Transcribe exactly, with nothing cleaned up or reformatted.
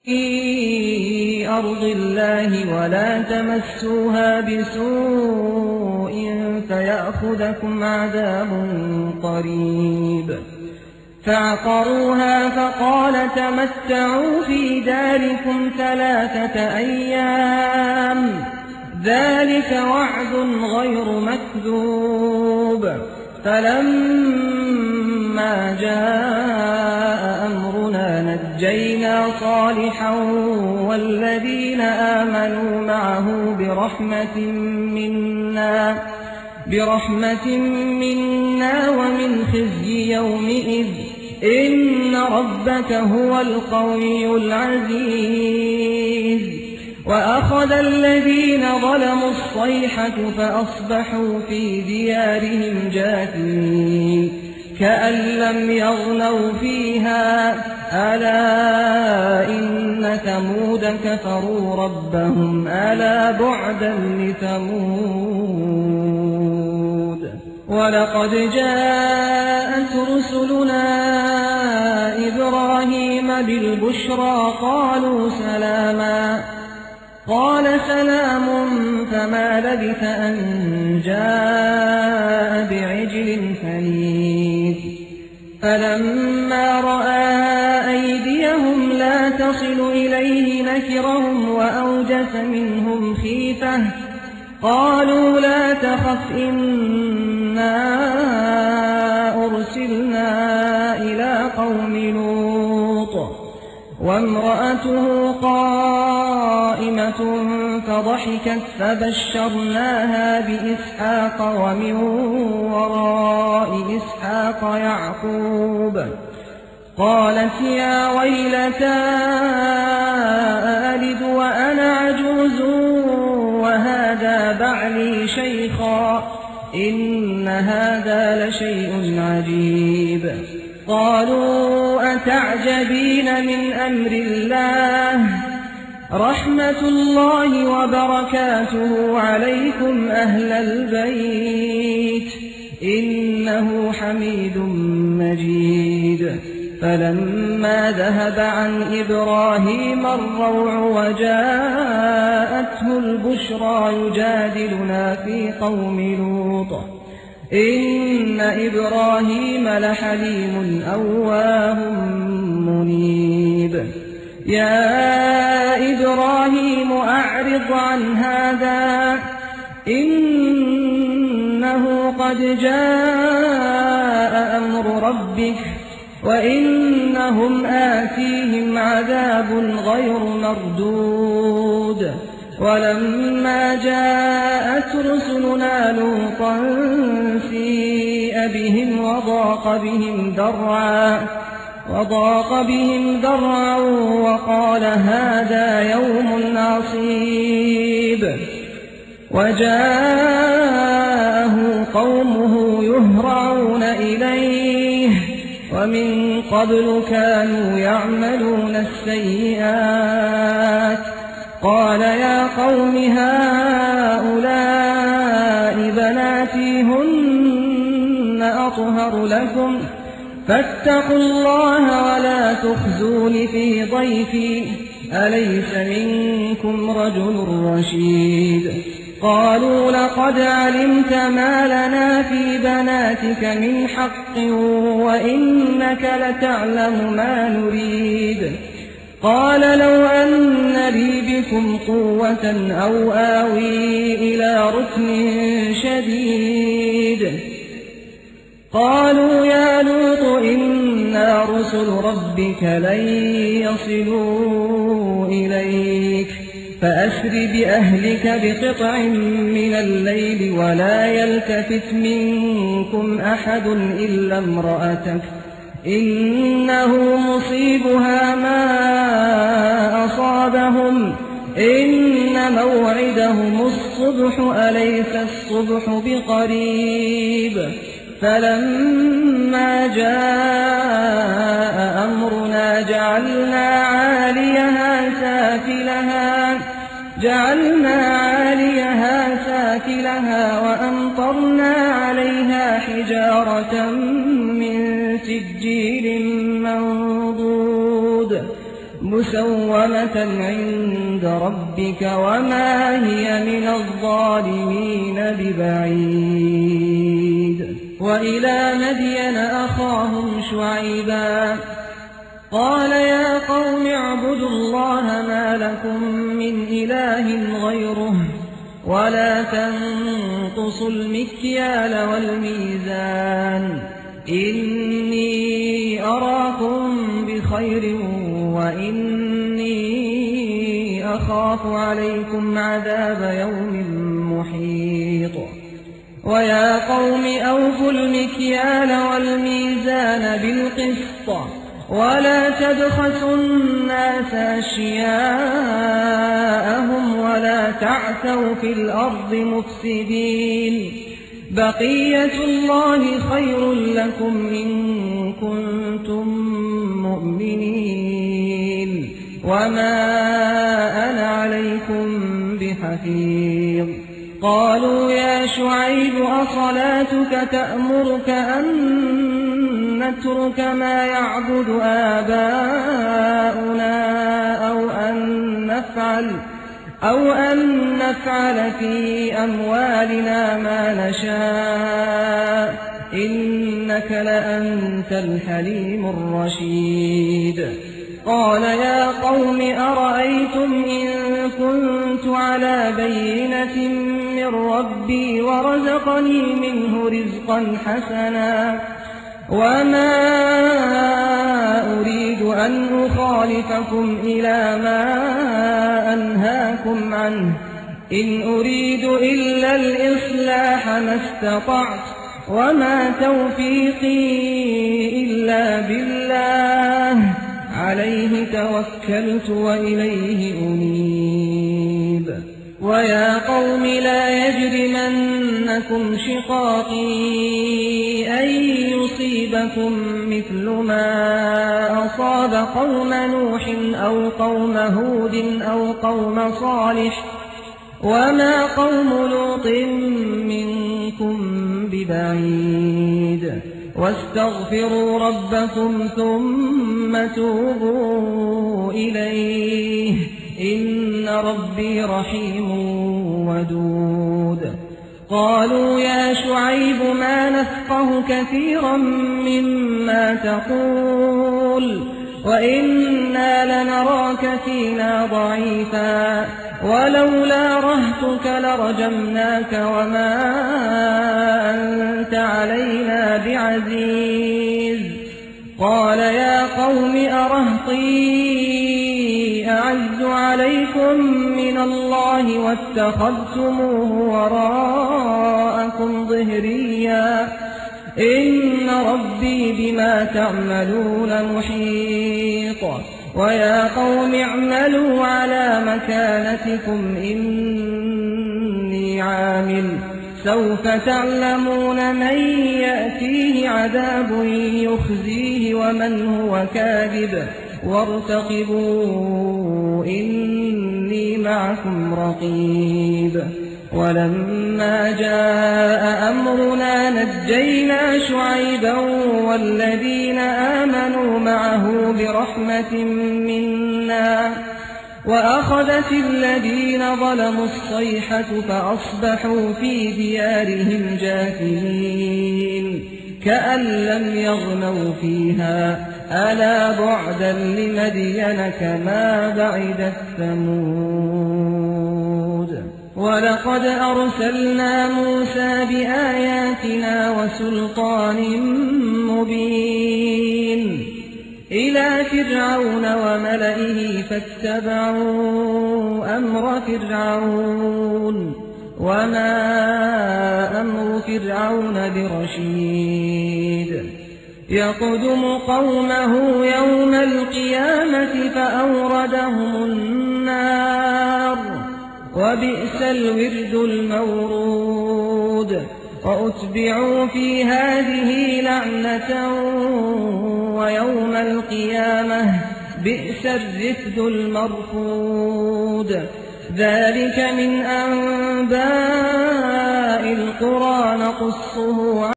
في أرض الله ولا تمسوها بسوء فيأخذكم عذاب قريب. فعقروها فقال تمتعوا في داركم ثلاثة أيام ذلك وعد غير مكذوب. فلما جاء أمرنا نجينا صالحا والذين آمنوا معه برحمة منا برحمة منا ومن خزي يومئذ إن ربك هو القوي العزيز. وأخذ الذين ظلموا الصيحة فأصبحوا في ديارهم جاثمين كأن لم يغنوا فيها ألا إن ثمود كفروا ربهم ألا بعدا لثمود. ولقد جاءت رسلنا إبراهيم بالبشرى قالوا سلاما قال سلام فما لبث أن جاء بعجل حنيذ. فلما رأى أيديهم لا تصل إليه نكرهم وأوجس منهم خيفة قالوا لا تخف إنا أرسلنا إلى قوم لوط وامرأته قائمة فضحكت فبشرناها بإسحاق ومن وراء إسحاق يعقوب. قالت يا ويلتى ألد وأنا عجوز وهذا بعلي شيخا إن هذا لشيء عجيب. قالوا أتعجبين من أمر الله رحمة الله وبركاته عليكم أهل البيت إنه حميد مجيد. فلما ذهب عن إبراهيم الروع وجاءته البشرى يجادلنا في قوم لوط إن إبراهيم لحليم أواه منيب. يا إبراهيم أعرض عن هذا إنه قد جاء أمر ربك وإنهم آتيهم عذاب غير مردود. ولما جاءت رسلنا لوطا سيء بهم وضاق بهم ذرعا وضاق بهم ذرعا وقال هذا يوم عصيب. وجاءه قومه يهرعون إليه ومن قبل كانوا يعملون السيئات. قال يا قوم هؤلاء بناتي هن أطهر لكم فاتقوا الله ولا تخزون في ضيفي أليس منكم رجل رشيد. قالوا لقد علمت ما لنا في بناتك من حق وإنك لتعلم ما نريد. قال لو أن لي بكم قوة أو آوي إلى ركن شديد. قالوا يا لوط إنا رسل ربك لن يصلوا إليك فأسر بأهلك بقطع من الليل ولا يلتفت منكم أحد إلا امرأتك إنه مصيبها ما أصابهم إن موعدهم الصبح أليس الصبح بقريب. فلما جاء أمرنا جعلنا عاليها سافلها جعلنا عاليها سافلها وأمطرنا عليها حجارة من سجيل منضود مسومة عند ربك وما هي من الظالمين ببعيد. وإلى مدين أخاهم شعيبا قال يا قوم اعبدوا الله ما لكم من إله غيره ولا تنقصوا المكيال والميزان إني أراكم بخير وإني أخاف عليكم عذاب يوم محيط. ويا قوم أوفوا المكيال والميزان بالقسط ولا تبخسوا الناس أشياءهم ولا تعثوا في الأرض مفسدين بقية الله خير لكم إن كنتم مؤمنين وما أنا عليكم بحفيظ. قالوا يا شعيب أصلاتك تأمرك أن نترك ما يعبد آباؤنا أو أن نفعل أو أن نفعل في أموالنا ما نشاء إنك لأنت الحليم الرشيد. قال يا قوم أرأيتم إن كنت على بينة من ربي ورزقني منه رزقا حسنا وما أريد أن أخالفكم إلى ما أنهاكم عنه إن أريد إلا الإصلاح ما استطعت وما توفيقي إلا بالله عليه توكلت وإليه أنيب. ويا قوم لا يجرمنكم شقاقي أن يصيبكم مثل ما أصاب قوم نوح أو قوم هود أو قوم صالح وما قوم لوط منكم ببعيد. واستغفروا ربكم ثم توبوا إليه إن ربي رحيم ودود. قالوا يا شعيب ما نفقه كثيرا مما تقول وإنا لنراك فينا ضعيفا ولولا رهتك لرجمناك وما أنت علينا بعزيز. قال يا قوم أرهطي أعز عليكم من الله واتخذتموه وراءكم ظهريا إن ربي بما تعملون محيط. ويا قوم اعملوا على مكانتكم إني عامل سوف تعلمون من يأتيه عذاب يخزيه ومن هو كاذب وارتقبوا إني معكم رقيب. ولما جاء أمرنا نجينا شعيبا والذين آمنوا معه برحمة منا وأخذت الذين ظلموا الصيحة فأصبحوا في ديارهم جاثمين كأن لم يغنوا فيها ألا بعدا لمدين كما بعدت ثمود. ولقد أرسلنا موسى بآياتنا وسلطان مبين إلى فرعون وملئه فاتبعوا أمر فرعون وما أمر فرعون برشيد. يقدم قومه يوم القيامة فأوردهم النار وبئس الورد المورود. وأتبعوا في هذه لعنة ويوم القيامة بئس الرفد المرفود. ذلك من أنباء القرى نقصه